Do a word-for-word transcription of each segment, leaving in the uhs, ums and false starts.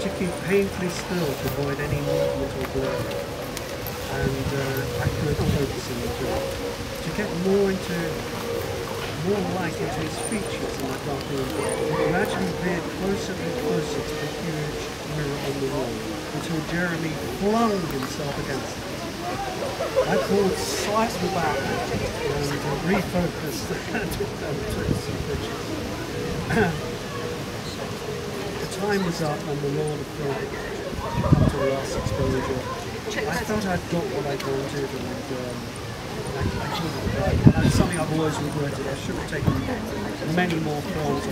to keep painfully still to avoid any movement or blur, and uh, accurate focusing to, to get more into more light into his features in the dark room. He gradually veered closer and closer to the huge mirror on the wall until Jeremy flung himself against it. I pulled slightly back and uh, refocused and took some pictures. The time was up and the Lord of Film up to the last exposure. I felt I'd got what I wanted, and um, I, I killed it right. And it's something I've always regretted. I should have taken many more films.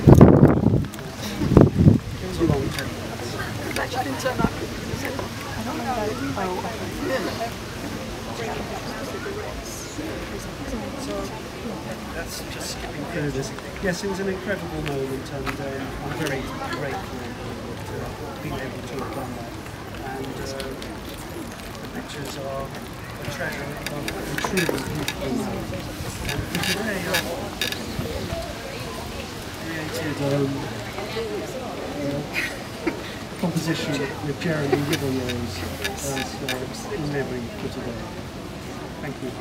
It was a long ten minutes. That you didn't turn up. I don't know. Oh, That's just skipping through this. Yes, it was an incredible moment, and um, I'm very grateful to uh, being able to have done that. And uh, the pictures are a treasure of a truly beautiful moment. And for today, I've created um, a composition with Jeremy Liverrose as uh, memory for today. Thank you.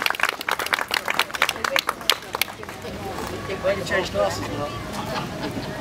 Why you change glasses, Mark?